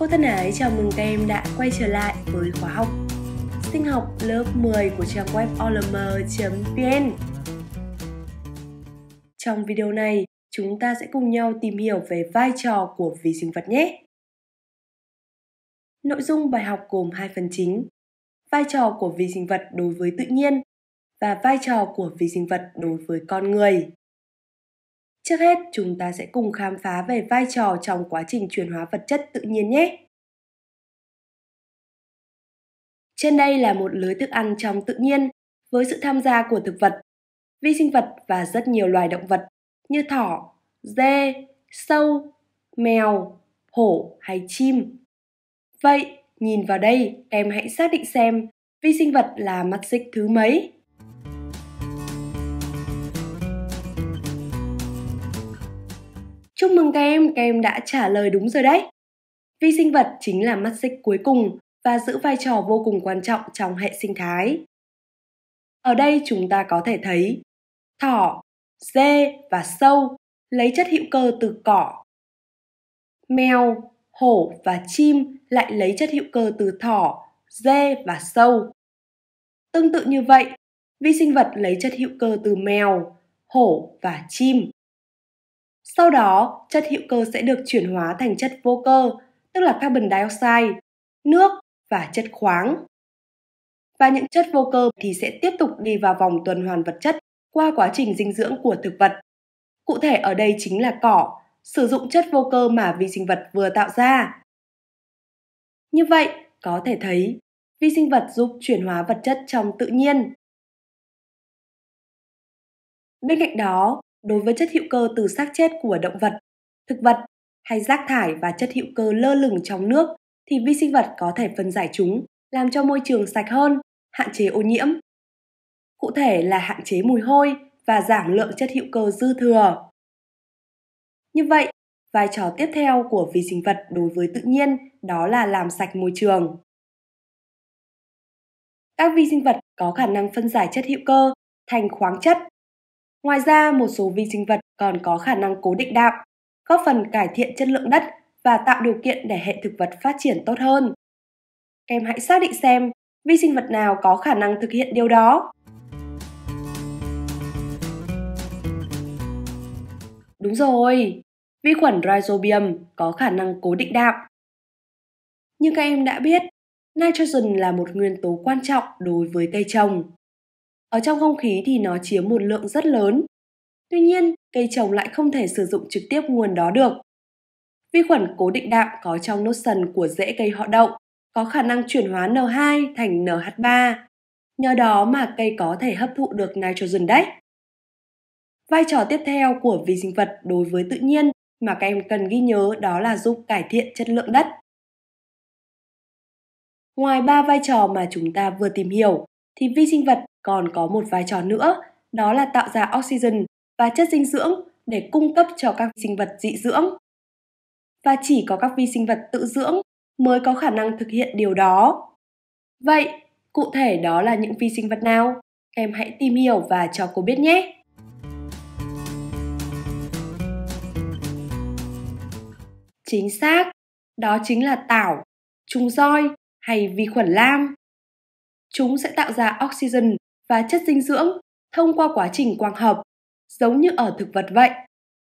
Cô thân ái, chào mừng các em đã quay trở lại với khóa học sinh học lớp 10 của trang web olm.vn. Trong video này, chúng ta sẽ cùng nhau tìm hiểu về vai trò của vi sinh vật nhé. Nội dung bài học gồm 2 phần chính: vai trò của vi sinh vật đối với tự nhiên và vai trò của vi sinh vật đối với con người. Trước hết, chúng ta sẽ cùng khám phá về vai trò trong quá trình chuyển hóa vật chất tự nhiên nhé. Trên đây là một lưới thức ăn trong tự nhiên với sự tham gia của thực vật, vi sinh vật và rất nhiều loài động vật như thỏ, dê, sâu, mèo, hổ hay chim. Vậy, nhìn vào đây, em hãy xác định xem vi sinh vật là mắt xích thứ mấy. Chúc mừng các em đã trả lời đúng rồi đấy. Vi sinh vật chính là mắt xích cuối cùng và giữ vai trò vô cùng quan trọng trong hệ sinh thái. Ở đây chúng ta có thể thấy thỏ, dê và sâu lấy chất hữu cơ từ cỏ. Mèo, hổ và chim lại lấy chất hữu cơ từ thỏ, dê và sâu. Tương tự như vậy, vi sinh vật lấy chất hữu cơ từ mèo, hổ và chim. Sau đó, chất hữu cơ sẽ được chuyển hóa thành chất vô cơ, tức là carbon dioxide, nước và chất khoáng. Và những chất vô cơ thì sẽ tiếp tục đi vào vòng tuần hoàn vật chất qua quá trình dinh dưỡng của thực vật. Cụ thể ở đây chính là cỏ, sử dụng chất vô cơ mà vi sinh vật vừa tạo ra. Như vậy, có thể thấy, vi sinh vật giúp chuyển hóa vật chất trong tự nhiên. Bên cạnh đó, đối với chất hữu cơ từ xác chết của động vật, thực vật hay rác thải và chất hữu cơ lơ lửng trong nước thì vi sinh vật có thể phân giải chúng, làm cho môi trường sạch hơn, hạn chế ô nhiễm. Cụ thể là hạn chế mùi hôi và giảm lượng chất hữu cơ dư thừa. Như vậy, vai trò tiếp theo của vi sinh vật đối với tự nhiên đó là làm sạch môi trường. Các vi sinh vật có khả năng phân giải chất hữu cơ thành khoáng chất. Ngoài ra, một số vi sinh vật còn có khả năng cố định đạm, góp phần cải thiện chất lượng đất và tạo điều kiện để hệ thực vật phát triển tốt hơn. Em hãy xác định xem vi sinh vật nào có khả năng thực hiện điều đó. Đúng rồi, vi khuẩn Rhizobium có khả năng cố định đạm. Như các em đã biết, nitrogen là một nguyên tố quan trọng đối với cây trồng. Ở trong không khí thì nó chiếm một lượng rất lớn. Tuy nhiên, cây trồng lại không thể sử dụng trực tiếp nguồn đó được. Vi khuẩn cố định đạm có trong nốt sần của rễ cây họ đậu có khả năng chuyển hóa N2 thành NH3. Nhờ đó mà cây có thể hấp thụ được nitrogen đấy. Vai trò tiếp theo của vi sinh vật đối với tự nhiên mà các em cần ghi nhớ đó là giúp cải thiện chất lượng đất. Ngoài 3 vai trò mà chúng ta vừa tìm hiểu, thì vi sinh vật còn có một vai trò nữa, đó là tạo ra oxygen và chất dinh dưỡng để cung cấp cho các sinh vật dị dưỡng. Và chỉ có các vi sinh vật tự dưỡng mới có khả năng thực hiện điều đó. Vậy, cụ thể đó là những vi sinh vật nào? Em hãy tìm hiểu và cho cô biết nhé! Chính xác, đó chính là tảo, trùng roi hay vi khuẩn lam. Chúng sẽ tạo ra oxygen và chất dinh dưỡng thông qua quá trình quang hợp, giống như ở thực vật vậy.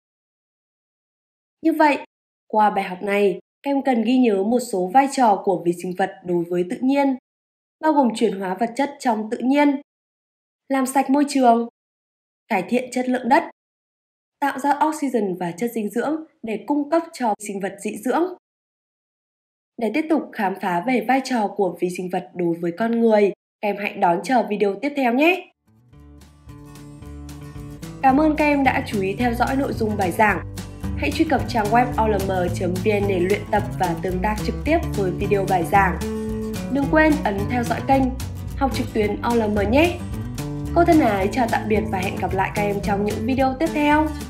Như vậy, qua bài học này, các em cần ghi nhớ một số vai trò của vi sinh vật đối với tự nhiên, bao gồm chuyển hóa vật chất trong tự nhiên, làm sạch môi trường, cải thiện chất lượng đất, tạo ra oxygen và chất dinh dưỡng để cung cấp cho sinh vật dị dưỡng. Để tiếp tục khám phá về vai trò của vi sinh vật đối với con người, các em hãy đón chờ video tiếp theo nhé! Cảm ơn các em đã chú ý theo dõi nội dung bài giảng. Hãy truy cập trang web olm.vn để luyện tập và tương tác trực tiếp với video bài giảng. Đừng quên ấn theo dõi kênh Học trực tuyến OLM nhé! Cô thân ái chào tạm biệt và hẹn gặp lại các em trong những video tiếp theo!